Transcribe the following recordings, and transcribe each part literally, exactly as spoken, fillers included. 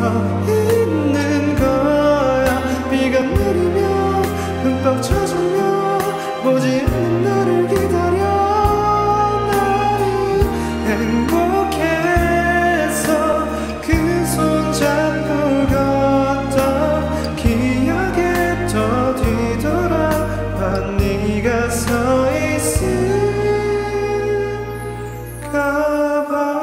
있는 거야. 비가 내리며 흠뻑 젖으며 오지 않는 너를 기다려. 나는 행복해서 그 손 잡고 걷던 기억에 더 뒤돌아봐. 네가 서 있을까 봐.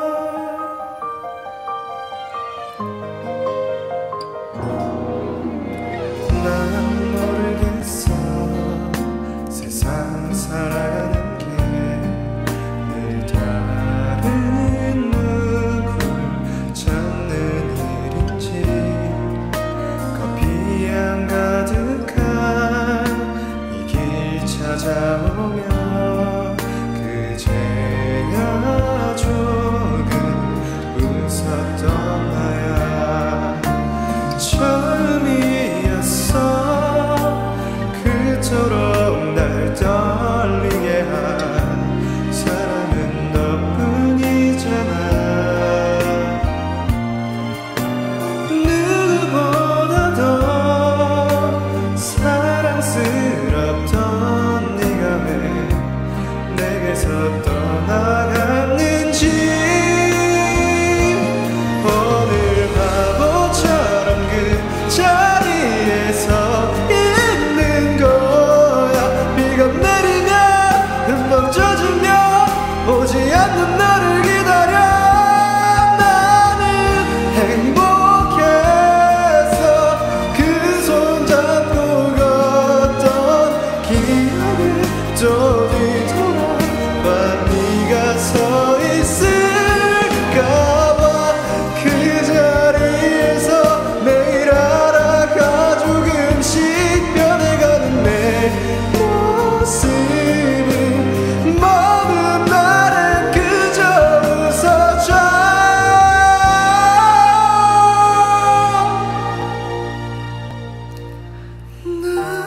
난 모르겠어. 세상 살아가는 게 늘 다른 누굴 찾는 일인지. 커피향 가득한 이 길 찾아오며 그제야 조금 웃었던 나야. 처음이었어 그토록 날 떨리게 한 사람은 너뿐이잖아. 누구보다도 사랑스럽던 네가 왜 내게서 떠나갔는지. 오늘 바보처럼 그 자리에서 있는 거야. 비가 내리며 흠뻑 젖으며 오지 않는 너를 기다려. 나는 행복해서 그 손 잡고 걷던 기억을 또 뒤돌아봐. 네가 서 있을까 봐. 그 자리에서 매일 알아가 조금씩 변해가는 내 모습을 먼 날엔 그저 웃어줘. 난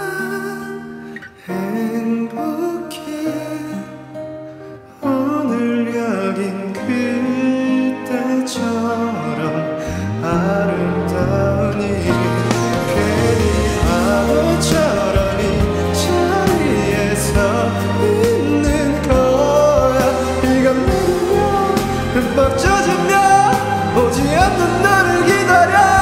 행복해. 오늘 여긴 그때처럼 아름다우니. 괜히 바보처럼 이 자리에서 있는 거야. 비가 내리며 흠뻑 젖으며 오지 않는 너를 기다려.